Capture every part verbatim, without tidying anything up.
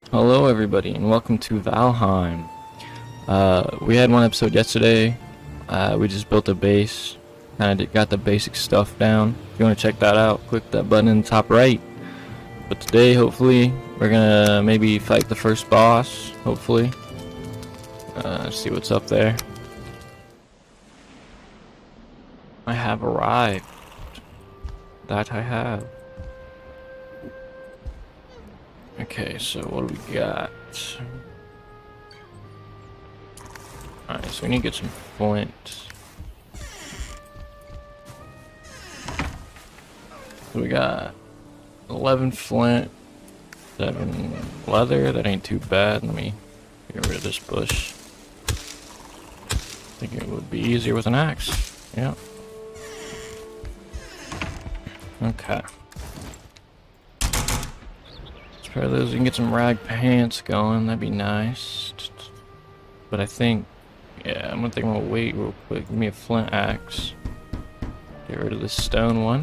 Hello everybody and welcome to Valheim. Uh, we had one episode yesterday. Uh, we just built a base, kind of got the basic stuff down. If you want to check that out, click that button in the top right. But today, hopefully, we're gonna maybe fight the first boss, hopefully. Uh, see what's up there. I have arrived. That I have. Okay, so what do we got? Alright, so we need to get some flint. So we got eleven flint, seven leather. That ain't too bad. Let me get rid of this bush. I think it would be easier with an axe. Yeah. Okay. Try those. We can get some rag pants going. That'd be nice. But I think, yeah, I'm gonna think I'm gonna wait real quick. Give me a flint axe. Get rid of this stone one.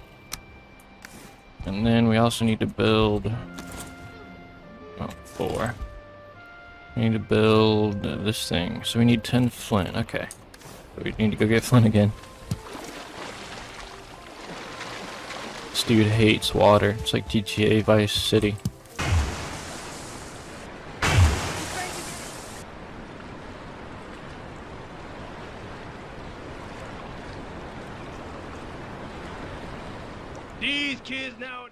And then we also need to build. Oh, four. We need to build this thing. So we need ten flint. Okay. So we need to go get flint again. This dude hates water. It's like G T A Vice City. These kids now.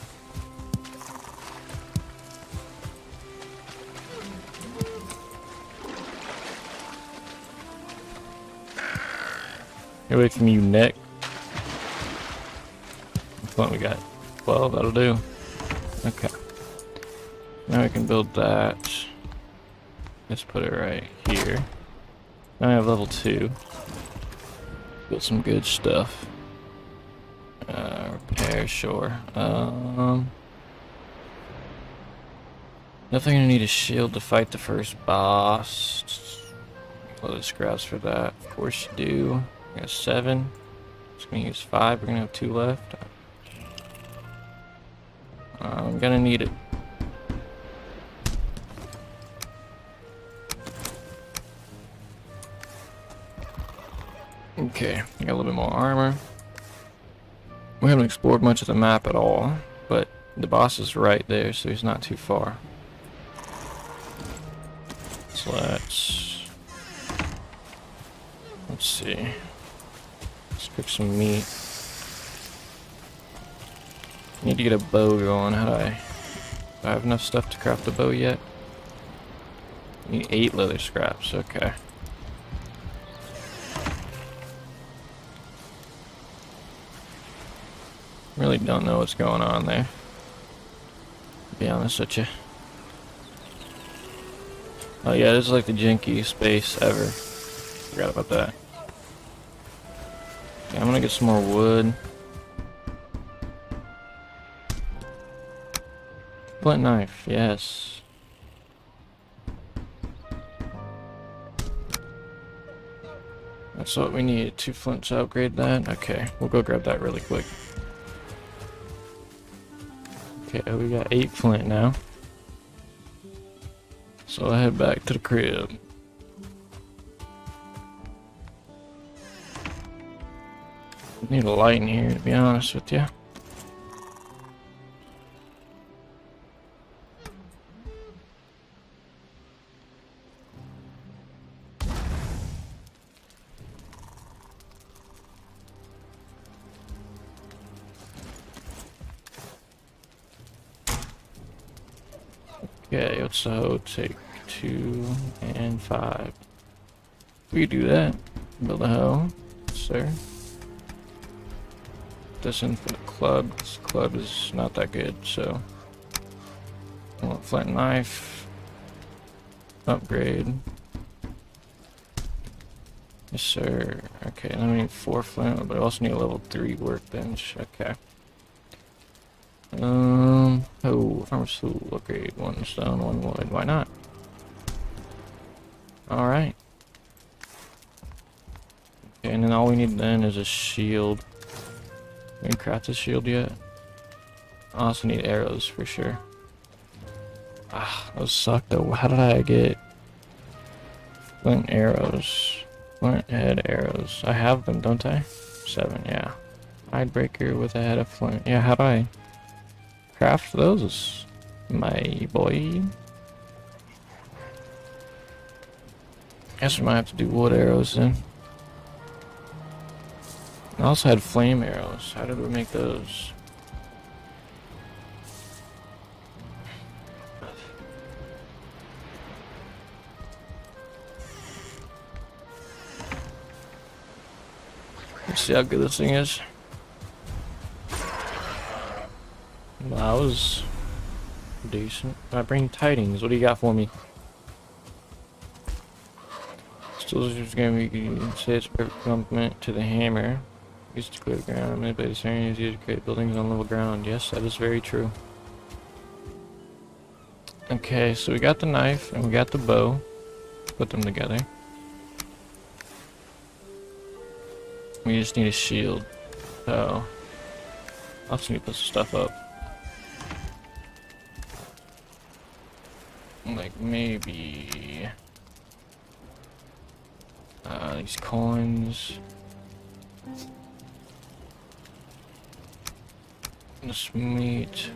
Get away from you, Nick. What we got? twelve, that'll do. Okay. Now we can build that. Let's put it right here. Now I have level two. Build some good stuff. Uh, repair, sure. Um, definitely gonna need a shield to fight the first boss. Load scraps for that. Of course you do. We got seven. Just gonna use five. We're gonna have two left. I'm gonna need it. Okay, I got a little bit more armor. We haven't explored much of the map at all, but the boss is right there, so he's not too far. So let's let's see. Let's cook some meat. Need to get a bow going. How do I? Do I have enough stuff to craft the bow yet? Need eight leather scraps. Okay. Really don't know what's going on there, to be honest with you. Oh yeah, this is like the jankiest base ever. Forgot about that. Okay, I'm gonna get some more wood. Flint knife, yes. That's what we need. Two flints to upgrade that. Okay, we'll go grab that really quick. Okay, we got eight flint now. So I'll head back to the crib. Need a light in here, to be honest with you. Okay, so take two and five. We do that. Build a hoe, sir. This in for the club. This club is not that good, so I want flint knife. Upgrade. Yes, sir. Okay, then we need four flint, but I also need a level three workbench. Okay. Um, oh, farmer's tool, upgrade, one stone, one wood, why not? Alright. Okay, and then all we need then is a shield. We can craft a shield yet? I also need arrows for sure. Ah, those suck though. How did I get flint arrows? Flint head arrows. I have them, don't I? Seven, yeah. Hidebreaker with a head of flint. Yeah, how do I craft those, my boy? Guess we might have to do wood arrows then. I also had flame arrows. How did we make those? Let's see how good this thing is. That was decent. I bring tidings. What do you got for me? Still just gonna be say it's a perfect complement to the hammer. Used to clear the ground, manipulate the terrain, used to create buildings on level ground. Yes, that is very true. Okay, so we got the knife and we got the bow. Put them together. We just need a shield. So I'll just need to put some stuff up. Like maybe uh, these coins. This meat.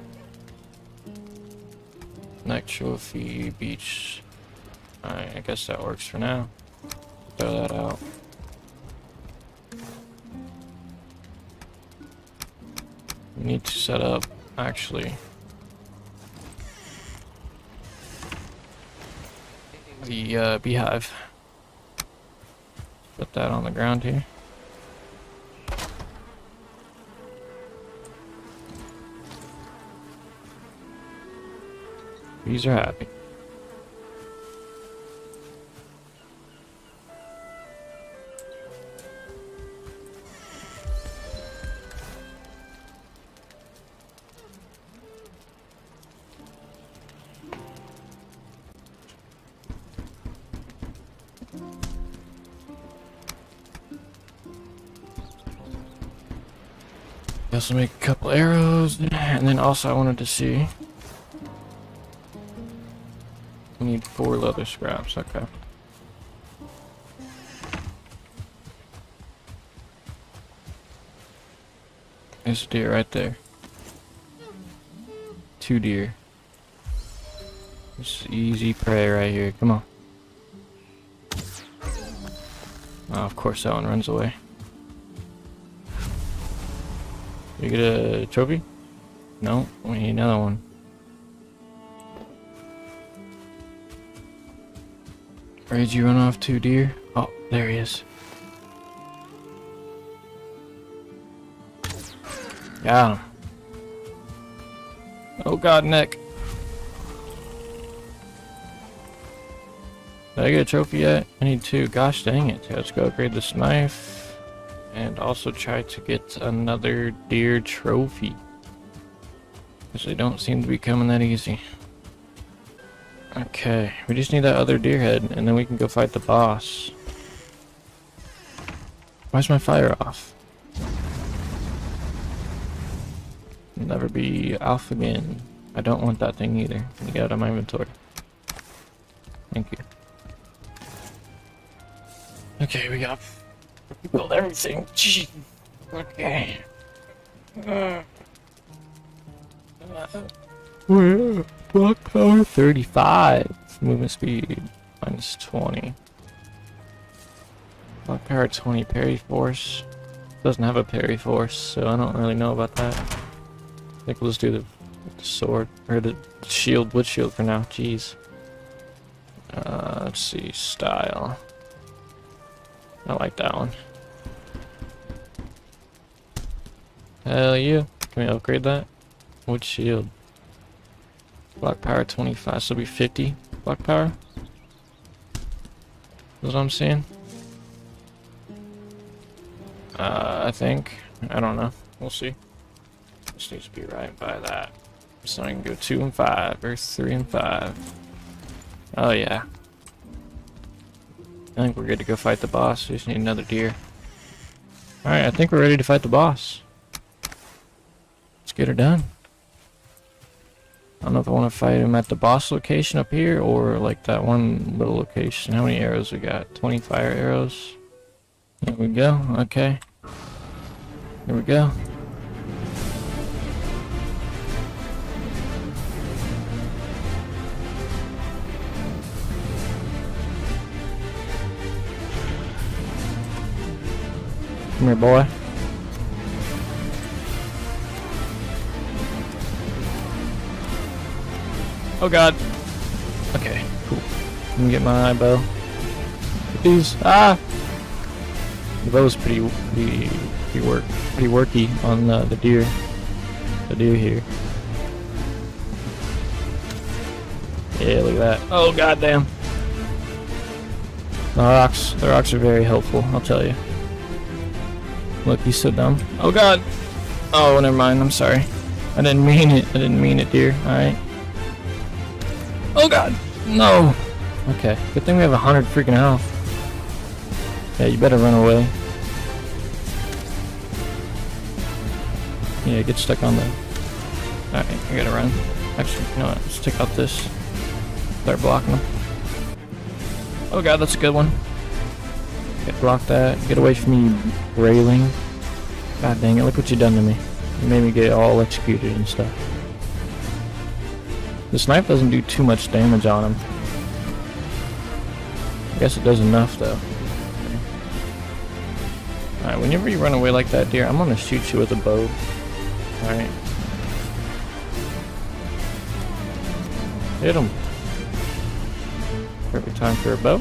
Night trophy, beach. Alright, I guess that works for now. Throw that out. We need to set up, actually, the uh, beehive. Put that on the ground here. Bees are happy. Also make a couple arrows, and then also I wanted to see. We need four leather scraps. Okay. There's a deer right there. Two deer. This is easy prey right here. Come on. Oh, of course that one runs away. You get a trophy? No, we need another one. Where'd you run off to, deer? Oh, there he is. Got him. Oh god, neck. Did I get a trophy yet? I need two. Gosh dang it. Let's go upgrade this knife. And also try to get another deer trophy. Because they don't seem to be coming that easy. Okay, we just need that other deer head, and then we can go fight the boss. Why's my fire off? Never be off again. I don't want that thing either. Let me get out of my inventory. Thank you. Okay, we got... build everything. Gee. Okay. Uh, uh, block power thirty-five. Movement speed minus twenty. Block power twenty. Parry force. Doesn't have a parry force, so I don't really know about that. I think we'll just do the, the sword or the shield, wood shield for now. Jeez. Uh, let's see. Style. I like that one. Hell yeah. Can we upgrade that? Wood shield. Block power twenty-five, so it'll be fifty block power. That's what I'm seeing. Uh, I think. I don't know. We'll see. Just needs to be right by that. So I can go two and five, or three and five. Oh yeah. I think we're good to go fight the boss. We just need another deer. Alright, I think we're ready to fight the boss. Let's get her done. I don't know if I want to fight him at the boss location up here or like that one little location. How many arrows we got? twenty fire arrows. There we go. Okay. Here we go. Come here, boy. Oh god. Okay, cool. Let me get my bow. Get these. Ah! The bow's pretty, pretty, pretty work, pretty worky on the, the deer. The deer here. Yeah, look at that. Oh goddamn. The rocks, the rocks are very helpful. I'll tell you. Look, he's so dumb. Oh god. Oh, never mind. I'm sorry. I didn't mean it. I didn't mean it, dear. All right. Oh god! No! Okay, good thing we have a hundred freaking health. Yeah, you better run away. Yeah, get stuck on the... Alright, I gotta run. Actually, you know what? Let's take out this. Start blocking them. Oh god, that's a good one. Get block that. Get away from me, railing. God dang it, look what you done to me. You made me get all executed and stuff. This knife doesn't do too much damage on him. I guess it does enough though. Okay. Alright, whenever you run away like that, deer, I'm gonna shoot you with a bow. Alright. Hit him. Perfect time for a bow.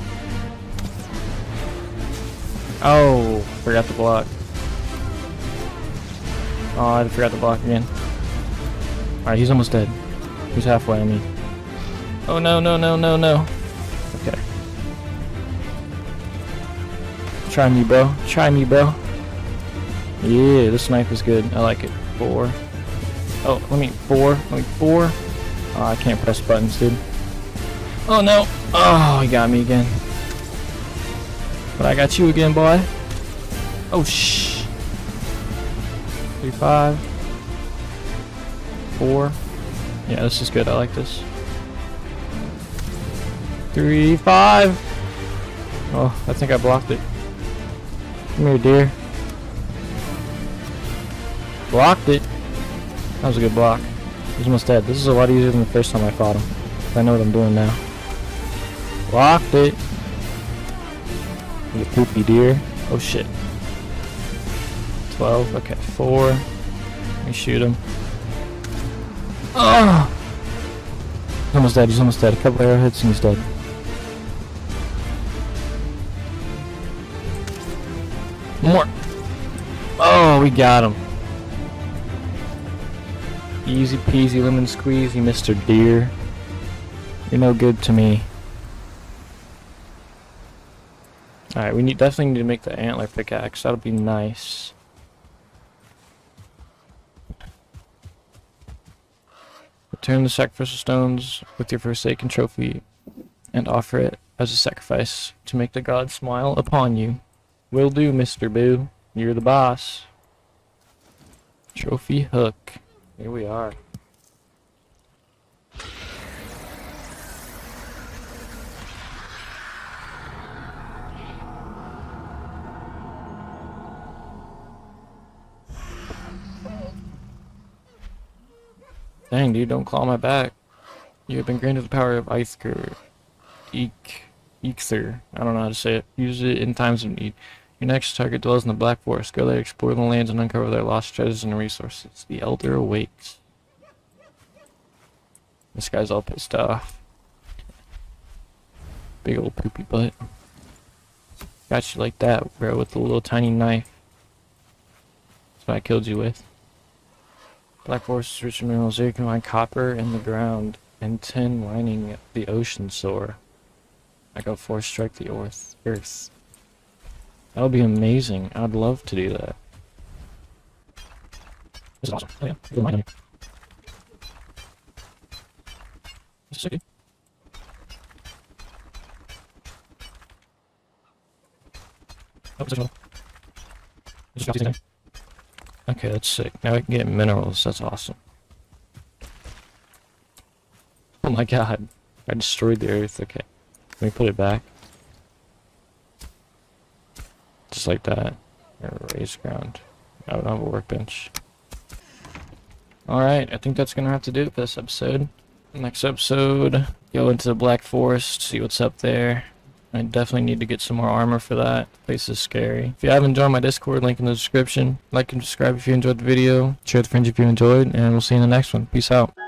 Oh, forgot to block. Oh, I forgot to block again. Alright, he's almost dead. He's halfway, I mean. Oh no, no, no, no, no. Okay. Try me, bro. Try me, bro. Yeah, this knife is good. I like it. Four. Oh, let me, four. Let me, four. Oh, I can't press buttons, dude. Oh no. Oh, he got me again. But I got you again, boy. Oh, shh. Three, five. Four. Yeah, this is good. I like this. Three, five. Oh, I think I blocked it. Come here, dear. Blocked it. That was a good block. He's almost dead. This is a lot easier than the first time I fought him. I know what I'm doing now. Blocked it. You poopy deer. Oh shit. twelve. Okay, four. Let me shoot him. Oh! He's almost dead, he's almost dead. A couple arrowheads and he's dead. More! Oh, we got him. Easy peasy lemon squeezy, Mister Deer. You're no good to me. Alright, we need definitely need to make the antler pickaxe. That'll be nice. Return the sacrificial stones with your forsaken trophy and offer it as a sacrifice to make the gods smile upon you. Will do, Mister Boo. You're the boss. Trophy hook. Here we are. Dang, dude, don't claw my back. You have been granted the power of Eikthyr. Eek, Eikthyr. I don't know how to say it. Use it in times of need. Your next target dwells in the Black Forest. Go there, explore the lands, and uncover their lost treasures and resources. The Elder awakes. This guy's all pissed off. Big old poopy butt. Got you like that, bro, with the little tiny knife. That's what I killed you with. Black Forest is rich in minerals. There you can find copper in the ground and tin lining the ocean soar. I go force strike the earth. Earth. That would be amazing. I'd love to do that. This is awesome. Oh yeah, good mining. This is so good. Oh, this is Just got these in there. Okay, that's sick. Now I can get minerals. That's awesome. my god. I destroyed the earth. Okay. Let me put it back. Just like that. Raise ground. I don't have a workbench. Alright, I think that's gonna have to do it for this episode. Next episode, go into the Black Forest, see what's up there. I definitely need to get some more armor for that. The place is scary. If you haven't joined my Discord, link in the description. Like and subscribe if you enjoyed the video. Share with friends if you enjoyed, and we'll see you in the next one. Peace out.